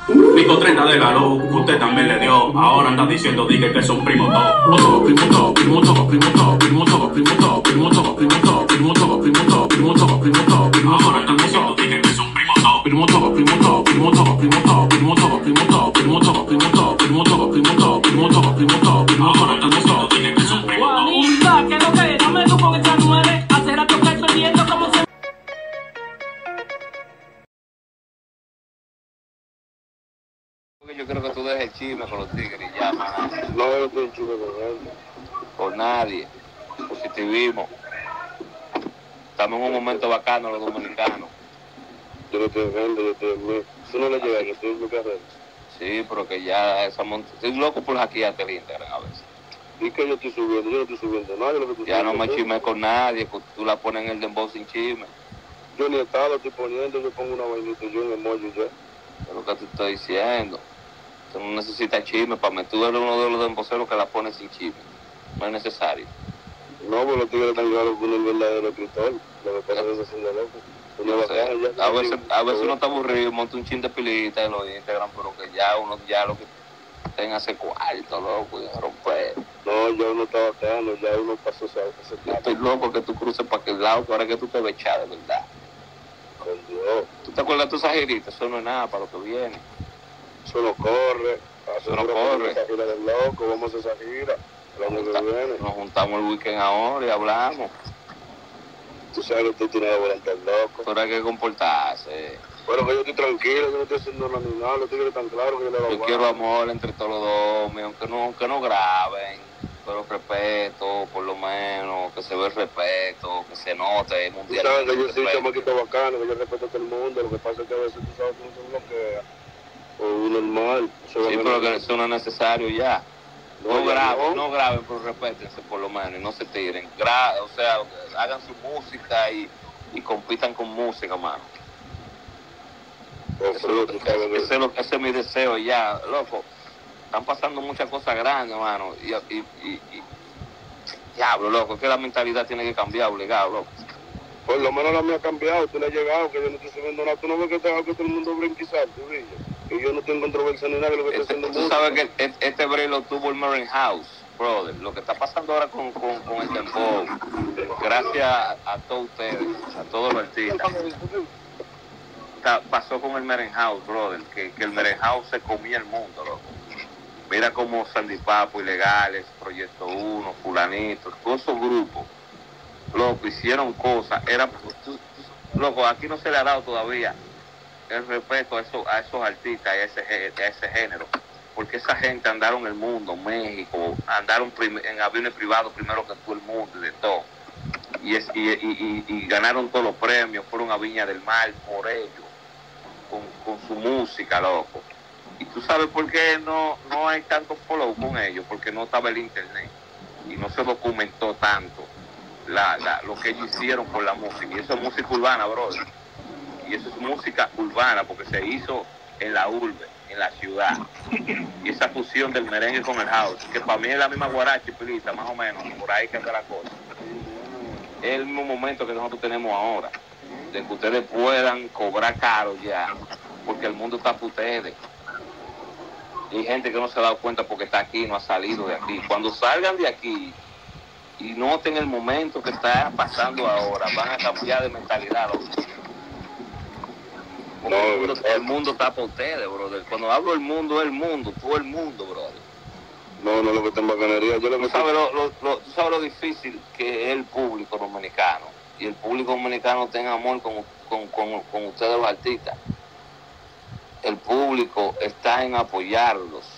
Nico 30 de galo, usted también le dio. Ahora anda diciendo dije que son primos todos. Primo todo, primo todo, primo todo, primo todo, primo todo, primo todo, primo todo, primo todo, primo todo, primo todo, primo todo, primo todo. Ahora anda diciendo dije que son primos todos. Primo todo, primo todo, primo todo, primo todo, primo todo, primo todo, primo todo, primo todo, primo todo, primo todo, primo todo, primo todo, primo todo. Ahora anda diciendo dije que son primos todos. Juanita, ¿qué es lo que es? Dame tú con esa 9. Hacer a tu que estoy viendo cómo se... Yo creo que tú dejes el chisme con los tigres y ya, man. No, yo no estoy en chisme con él. Con nadie. Positivismo. Estamos en un momento bacano los dominicanos. Yo no estoy en él, yo estoy en mí. Tú no le llegas, que estoy en mi carrera. Sí, pero que ya esa estoy loco por hackearte el Instagram a veces. ¿Y que yo estoy subiendo? Yo no estoy subiendo nada. Lo que tú Ya no me subiendo, chisme con nadie, tú la pones en el dembow sin chisme. Yo ni estaba, lo estoy poniendo, yo pongo una vainita yo en emoji ya. Es lo que te estoy diciendo. Tú no necesitas chisme para mí. Tú eres uno de los demboceros que la pones sin chisme. No es necesario. No, pues los tigres están claros con el verdadero escritor. Lo que pasa es que se haciendo loco. A veces uno está aburrido, monta un chin de pilita en los Instagram, pero que ya uno ya lo que tenga ese cuarto, loco, y romper. No, ya uno está bacano, ya uno pasó ese Yo estoy loco que tú cruces para aquel lado, que ahora que tú te ves echar, de verdad. Con Dios. ¿Tú te acuerdas de tus ajiritas? Eso no es nada para lo que viene. Eso no corre. Eso no corre. Esa gira del loco, vamos a esa gira. El año que viene. Nos juntamos el weekend ahora y hablamos. Tú sabes que tú tienes que volante loco. Pero hay que comportarse. Bueno, que yo estoy tranquilo, yo no estoy haciendo nada ni nada, los tigres tan claros que yo le hago. Yo quiero amor entre todos los dos, aunque no graben, pero respeto, por lo menos, que se ve el respeto, que se note mundial. Tú sabes que yo soy chamaquito bacano, que yo respeto a todo el mundo, lo que pasa es que a veces tú sabes que uno se bloquea, o uno normal. Sí, pero que eso no es necesario ya. No graben, pero respétense por lo menos y no se tiren. O sea, hagan su música y compitan con música, mano. Ese es mi deseo ya, loco. Están pasando muchas cosas grandes, mano. Y diablo, loco, es que la mentalidad tiene que cambiar, obligado, loco. Por lo menos la mía ha cambiado, tú le has llegado, que yo no estoy subiendo nada. Tú no ves que todo el mundo brinca y salte, y yo no tengo controversia ni nada de lo que estoy haciendo. Tú sabes que este break lo tuvo el Maren House, brother. Lo que está pasando ahora con el dembow, gracias a todos ustedes, a todos los artistas, pasó con el Maren House, brother, que el Maren House se comía el mundo, loco. Mira como Sandy Papo, Ilegales, Proyecto 1, Fulanito, todos esos grupos, loco, hicieron cosas. Loco, aquí no se le ha dado todavía el respeto a esos artistas, a ese género, porque esa gente andaron el mundo, México, andaron en aviones privados primero que todo el mundo y de todo, y ganaron todos los premios, fueron a Viña del Mar por ellos, con su música, loco. Y tú sabes por qué no hay tanto follow con ellos, porque no estaba el internet y no se documentó tanto lo que ellos hicieron por la música. Y eso es música urbana, brother. Y eso es música urbana porque se hizo en la urbe, en la ciudad. Y esa fusión del merengue con el house, que para mí es la misma guaracha y pilita, más o menos, por ahí que anda la cosa. Es el mismo momento que nosotros tenemos ahora, de que ustedes puedan cobrar caro ya, porque el mundo está para ustedes. Y hay gente que no se ha dado cuenta porque está aquí, no ha salido de aquí. Cuando salgan de aquí y noten el momento que está pasando ahora, van a cambiar de mentalidad, loco. El mundo está para ustedes, brother. Cuando hablo del mundo, es el mundo, todo el mundo, brother. No, lo que está en bacanería. ¿Tú sabes lo difícil que es el público dominicano? Y el público dominicano tenga amor con ustedes los artistas. El público está en apoyarlos.